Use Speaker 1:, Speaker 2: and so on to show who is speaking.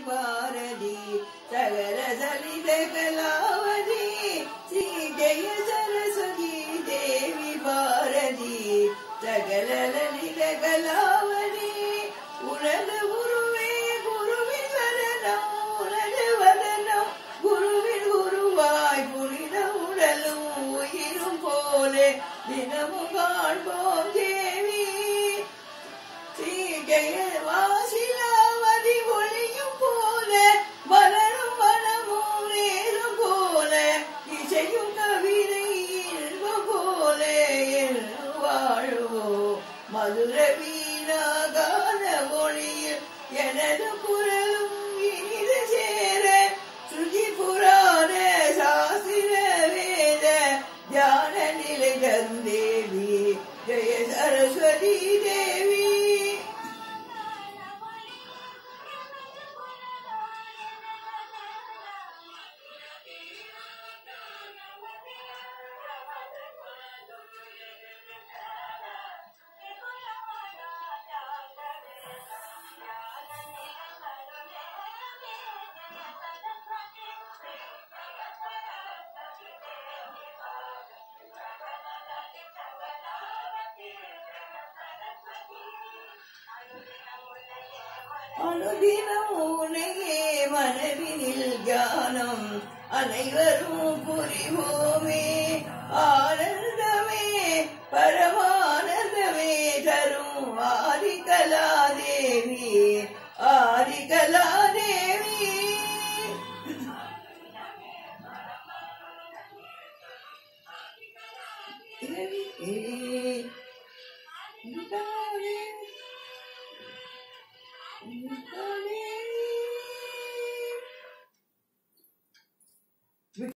Speaker 1: பாரதி சகல சலித கலாவதி ஸ்ரீ ஜெய சரஸ்வதி தேவி பாரதி சகல லலித கலாவதி உனது குருவே குருவின் சரணம் உனது வதனம் குருவின் குருவாய் புரித உடலும் உயிரும் போலே தினமும் காண்போம் தேவி ஸ்ரீ ஜெய வாசிலாவதி ஒளியும் போல மலரும் மனமும் நேரும் போல இசையும் கவிதை இன்பம் போல வாழ்வோ மதுர வீணாகான மொழியில் எனது குரலும் இனிது சேர சுஜி புராண சாஸ்திர வேத தியான நிலை தேவி ஜெய சரஸ்வதி தேவி அனுதினம் உனையே மனதினில் தியானம் அனைவரும் புரிவோமே ஆனந்தமே பரமானந்தமே தரும் ஆதிகலா தேவி ஆதிகலா